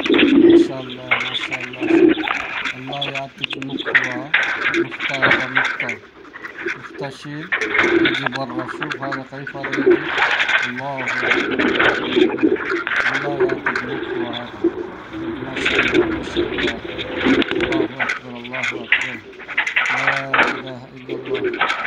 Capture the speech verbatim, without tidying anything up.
ما شاء الله ما شاء الله. الله يعطيك مخها مختا هذا مختا مختا شيل يجي برا. شوف هذا كيف هذا يجي. الله أكبر الله أكبر. الله يعطيك مخها هذا. ما شاء الله ما شاء الله. الله أكبر الله أكبر. لا إله إلا الله.